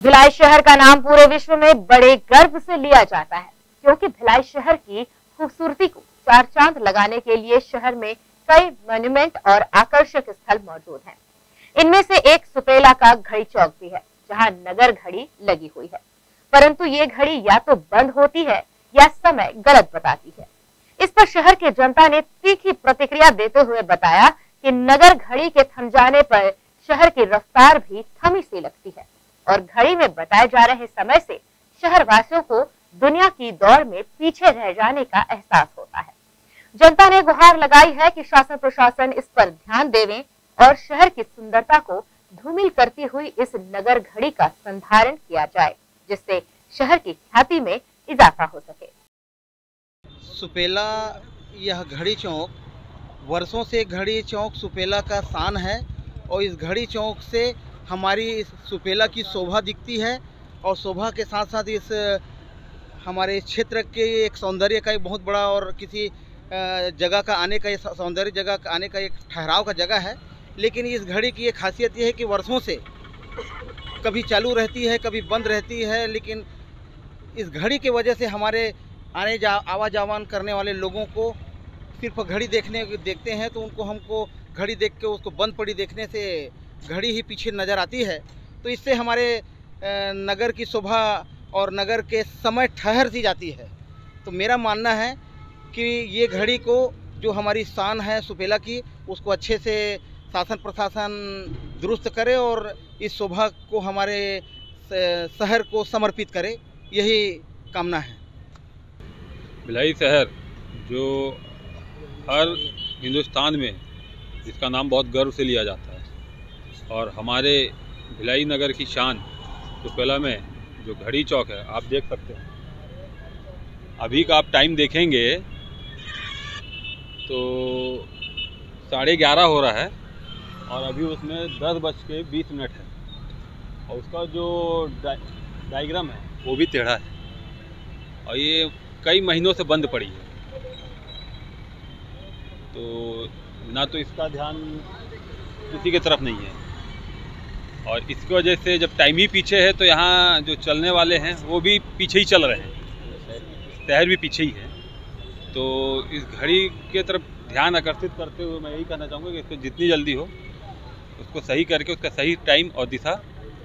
भिलाई शहर का नाम पूरे विश्व में बड़े गर्व से लिया जाता है, क्योंकि भिलाई शहर की खूबसूरती को चार चांद लगाने के लिए शहर में कई मॉन्यूमेंट और आकर्षक स्थल मौजूद हैं। इनमें से एक सुपेला का घड़ी चौक भी है, जहां नगर घड़ी लगी हुई है, परंतु ये घड़ी या तो बंद होती है या समय गलत बताती है। इस पर शहर के जनता ने तीखी प्रतिक्रिया देते हुए बताया कि नगर घड़ी के थम जाने पर शहर की रफ्तार भी थमी सी लगती है और घड़ी में बताए जा रहे समय से शहर वासियों को दुनिया की दौड़ में पीछे रह जाने का एहसास होता है। जनता ने गुहार लगाई है कि शासन प्रशासन इस पर ध्यान देवे और शहर की सुंदरता को धूमिल करती हुई इस नगर घड़ी का संधारण किया जाए, जिससे शहर की ख्याति में इजाफा हो सके। सुपेला यह घड़ी चौक वर्षों से घड़ी चौक सुपेला का शान है और इस घड़ी चौक से हमारी इस सुपेला की शोभा दिखती है और शोभा के साथ साथ इस हमारे क्षेत्र के एक सौंदर्य का एक बहुत बड़ा और किसी जगह का आने का सौंदर्य जगह का आने का एक ठहराव का जगह है। लेकिन इस घड़ी की एक खासियत ये है कि वर्षों से कभी चालू रहती है, कभी बंद रहती है, लेकिन इस घड़ी की वजह से हमारे आवाजावान करने वाले लोगों को सिर्फ घड़ी देखते हैं तो हमको घड़ी देख के उसको बंद पड़ी देखने से घड़ी ही पीछे नज़र आती है। तो इससे हमारे नगर की शोभा और नगर के समय ठहर सी जाती है। तो मेरा मानना है कि ये घड़ी को जो हमारी शान है सुपेला की, उसको अच्छे से शासन प्रशासन दुरुस्त करे और इस शोभा को हमारे शहर को समर्पित करे, यही कामना है। भिलाई शहर जो हर हिंदुस्तान में जिसका नाम बहुत गर्व से लिया जाता है और हमारे भिलाई नगर की शान सुपेला में जो घड़ी चौक है, आप देख सकते हैं। अभी का आप टाइम देखेंगे तो 11:30 हो रहा है और अभी उसमें 10:20 है और उसका जो डायग्राम है वो भी टेढ़ा है और ये कई महीनों से बंद पड़ी है। तो ना तो इसका ध्यान किसी की तरफ नहीं है और इसकी वजह से जब टाइम ही पीछे है तो यहाँ जो चलने वाले हैं वो भी पीछे ही चल रहे हैं, शहर भी पीछे ही है। तो इस घड़ी के तरफ ध्यान आकर्षित करते हुए मैं यही कहना चाहूँगा कि इसको जितनी जल्दी हो उसको सही करके उसका सही टाइम और दिशा